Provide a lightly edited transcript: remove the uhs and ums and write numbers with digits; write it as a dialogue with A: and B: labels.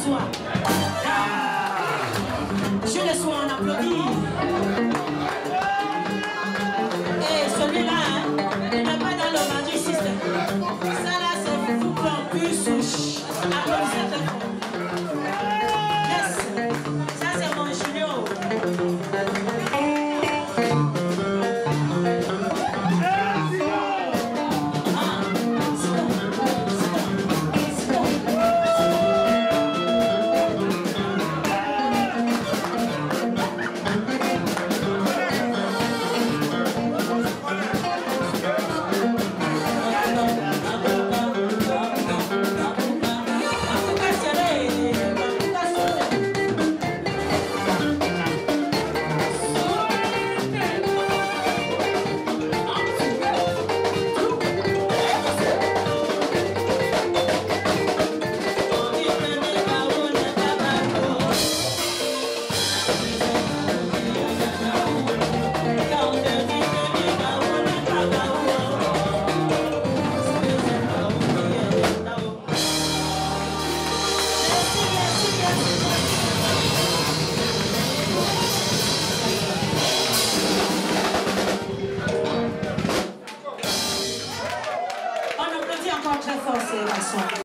A: soir. Je le sois, on applaudit. Et celui-là, il n'est pas dans le Magic System. Ça là, c'est vous pour plus souche. Applaudissez très fort. Yes. Ça, c'est mon Julio. On applaudit encore très fort ces garçons.